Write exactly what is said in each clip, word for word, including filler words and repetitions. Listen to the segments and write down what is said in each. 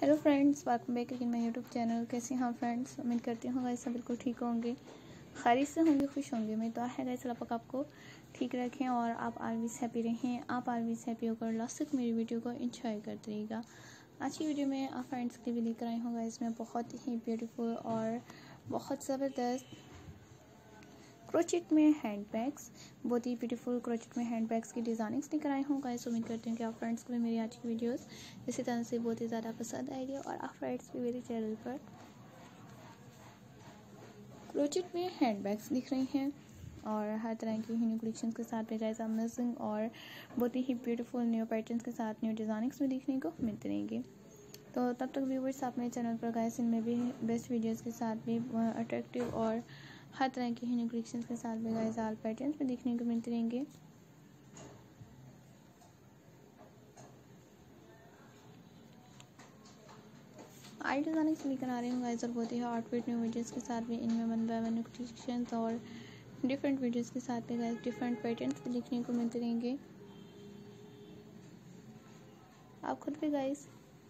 Hello friends, welcome back again my YouTube channel. कैसे हैं friends? उम्मीद करती हूँ गाइस सब बिल्कुल ठीक होंगे, खैरियत से होंगे, खुश होंगे। मैं तो है गाइस अल्लाह पाक आपको ठीक रखें और आप ऑलवेज हैप्पी रहें। आप ऑलवेज हैप्पी होकर लास्ट तक मेरी वीडियो को एंजॉय करते रहिएगा। आज की वीडियो में आप फ्रेंड्स के लिए लेकर आई हूँ गाइस मैं बहुत ही ब्यूटीफुल और बहुत ज़बरदस्त क्रोचेट में हैंड बैग्स, बहुत ही ब्यूटीफुल क्रोचेट में हैंड बैग्स की डिज़ाइनिंग्स लेकर आई हूँ गाइस। उम्मीद करती हूँ कि आप फ्रेंड्स को भी मेरी आज की वीडियोस इसी तरह से बहुत ही ज़्यादा पसंद आएगी और आप फ्रेंड्स भी मेरे चैनल पर क्रोचेट में हैंड बैग्स दिख रही हैं और हर तरह की न्यू कलेक्शन के साथ में गाइस अमेजिंग और बहुत ही ब्यूटीफुल न्यू पैटर्न्स के साथ न्यू डिज़ाइनिंग्स भी देखने को मिलते रहेंगे। तो तब तक व्यूवर्स आप मेरे चैनल पर गाइस इनमें भी बेस्ट वीडियोस के साथ भी अट्रैक्टिव और हर तरह के न्यू कलेक्शंस के साथ भी गाइस आल पैटर्न्स भी देखने को मिलते रहेंगे। आई डिज़ाइनिंग्स लेकर आ रही हूँ गाइस और बहुत ही आउटफिट न्यू वीडियोस के साथ भी इनमें वन बाय वन कलेक्शंस और डिफरेंट वीडियोस के साथ भी गाइस डिफरेंट पैटर्न्स भी देखने को मिलते रहेंगे। आप खुद भी गाइस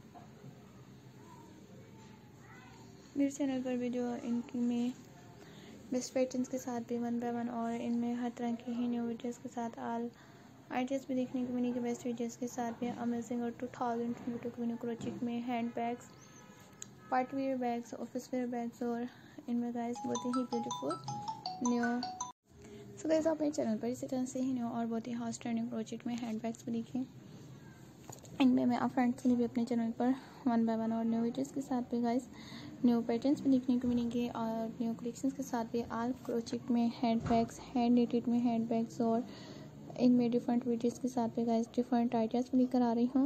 मेरे चैनल पर वीडियो इनकी में बेस्ट पैटर्न्स के साथ भी वन बाय वन और इनमें हर तरह की ही न्यू वीडियोस के साथ आल आइडियाज़ भी देखने को मिलेंगे। बेस्ट वीडियोस के साथ भी अमेजिंग और two thousand twenty new crochet में hand bags, part wear bags, office wear bags और इनमें गाइस बहुत ही ब्यूटीफुल न्यू सो गाइस आप मेरे चैनल पर इसी तरह से ही न्यू और बहुत ही हॉट ट्रेंडिंग क्रोचेट में हैंड बैग्स भी देखें। इनमें मैं आप फ्रेंड्स के लिए भी अपने चैनल पर वन बाय वन और न्यू वीडियोस के साथ भी गाइस न्यू पैटर्न्स भी देखने को मिलेंगे और न्यू कलेक्शंस के साथ भी आल क्रोचेट में हैंड बैग्स, हैंड निटेड में हैंड बैग्स और इनमें डिफरेंट वीडियोस के साथ भी गाइस डिफरेंट आइडियाज़ भी लेकर आ रही हूँ।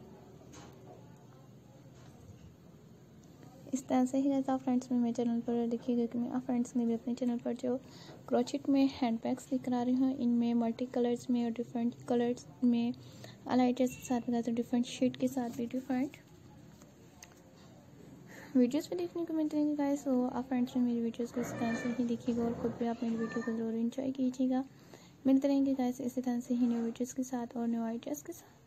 इस तरह से ही गाइस आप फ्रेंड्स में मेरे चैनल पर देखिएगा कि मैं आप फ्रेंड्स में भी अपने चैनल पर जो क्रोचेट में हैंड बैग्स लेकर आ रही हूँ इनमें मल्टी कलर्स में और डिफरेंट कलर्स में आइडियाज़ के साथ गाइस डिफरेंट शेड के साथ भी डिफरेंट वीडियोस भी देखने को मिलते हैं गाइस। तो आप फ्रेंड्स में मेरी वीडियोस को इस तरह से ही देखिएगा और खुद भी आप मेरी वीडियो को ज़रूर एंजॉय कीजिएगा। मिलते रहेंगे गाइस इसी तरह से ही न्यू वीडियोस के साथ और न्यू आइडियाज़ के साथ।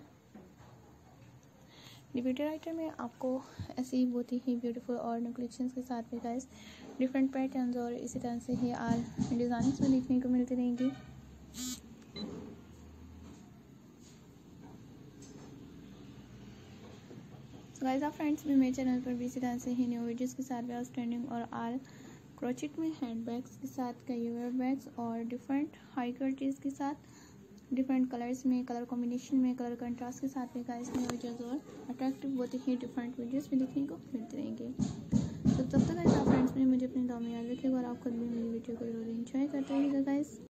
वीडियो राइटर में आपको ऐसी ही बहुत ही ब्यूटीफुल और न्यू कलेक्शंस के साथ भी गाइस डिफरेंट पैटर्न्स और इसी तरह से ही आल डिज़ाइनिंग्स भी देखने को मिलती रहेंगी। गाइस आप फ्रेंड्स भी मेरे चैनल पर भी इसी तरह से ही न्यू वीडियोस के साथ भी आउटस्टैंडिंग और आल क्रोचेट में हैंड बैग्स के साथ कई वेयर बैग्स और डिफरेंट हाई क्वालिटीज़ के साथ डिफरेंट कलर्स में, कलर कॉम्बिनेशन में, कलर कंट्रास्ट के साथ भी गाइस न्यू वीडियोस और अट्रैक्टिव बहुत ही डिफरेंट वीडियोस भी देखने को मिलते रहेंगे। तो तब तक गाइस आप फ्रेंड्स में मुझे अपने दुआ में याद रखिएगा और आप खुद भी मेरी वीडियो को जरूर एंजॉय करते रहिएगा गाइस।